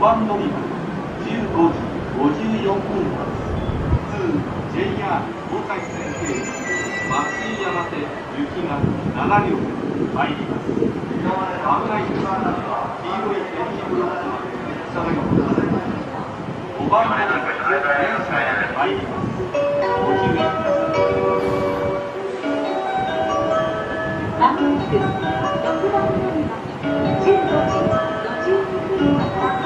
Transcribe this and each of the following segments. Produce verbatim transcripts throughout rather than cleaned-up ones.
番乗り場じゅうごじごじゅうよんふん発通 ジェイアール 東海線経由松井山手行きがなな両参ります。危ないです。黄色い点字ブロックまで下がります。ごばん乗り場電車へ参ります。ご注意ください。まもなくろくばん乗り場じゅうごじごじゅうにふん発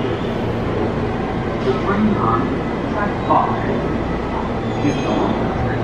The train on track five is on